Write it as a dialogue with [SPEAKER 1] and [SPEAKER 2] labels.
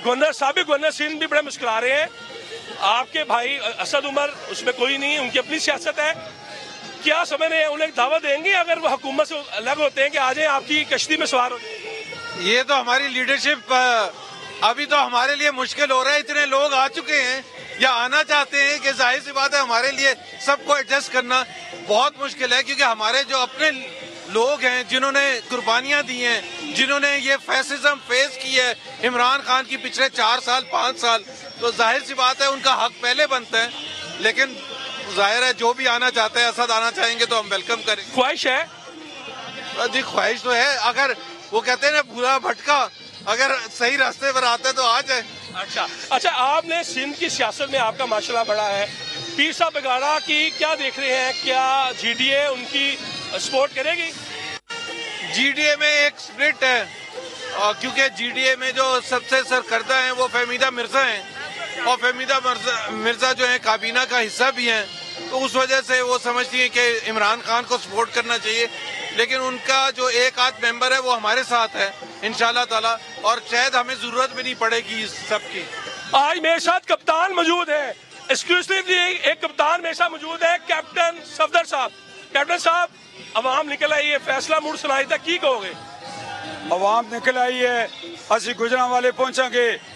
[SPEAKER 1] Governor साबिक governor Sindh भी बड़े मुस्कुरा रहे हैं। आपके भाई असद उमर, उसमें कोई नहीं, उनकी अपनी सियासत है। क्या समझ रहे हैं, उन्हें दावा देंगे अगर वो हुकूमत से अलग होते हैं कि आ जाए आपकी कश्ती में सवार हो जाए?
[SPEAKER 2] ये तो हमारी लीडरशिप अभी तो हमारे लिए मुश्किल हो रहा है। इतने लोग आ चुके हैं या आना चाहते हैं कि जाहिर सी बात है हमारे लिए सबको एडजस्ट करना बहुत मुश्किल है, क्योंकि हमारे जो अपने लोग हैं जिन्होंने कुर्बानियां दी हैं, जिन्होंने ये फैसिज्म फेस की है इमरान खान की पिछले 4 साल 5 साल, तो जाहिर सी बात है उनका हक पहले बनता है। लेकिन जाहिर है जो भी आना चाहते हैं, असद आना चाहेंगे तो हम वेलकम करें।
[SPEAKER 1] ख्वाहिश है
[SPEAKER 2] जी, ख्वाहिश तो है। अगर वो कहते हैं ना भूला भटका, अगर सही रास्ते पर आते तो आ जाए।
[SPEAKER 1] अच्छा, आपने सिंध की सियासत में आपका माशाल्लाह बड़ा है। पीर साहब बगाड़ा की क्या देख रहे हैं, क्या GDA उनकी सपोर्ट करेगी?
[SPEAKER 2] GDA में एक स्प्लिट है, और क्योंकि GDA में जो सबसे सरकर्दा हैं वो फहमीदा मिर्जा हैं, और फहमीदा मिर्जा जो है काबीना का हिस्सा भी हैं, तो उस वजह से वो समझती हैं कि इमरान खान को सपोर्ट करना चाहिए। लेकिन उनका जो एक आध मेंबर है वो हमारे साथ है इंशाल्लाह ताला, और शायद हमें जरूरत भी नहीं पड़ेगी इस सब की।
[SPEAKER 1] आज मेरे साथ कप्तान मौजूद है, एक्सक्लूसिवली एक कप्तान मेरे साथ मौजूद है, कैप्टन सफदर साहब। कैप्टन साहब, अवाम निकल आई है, फैसला मुड़ सुनाई था, की कहोगे?
[SPEAKER 3] अवाम निकल आई है, असि गुजरां वाले पहुंचांगे।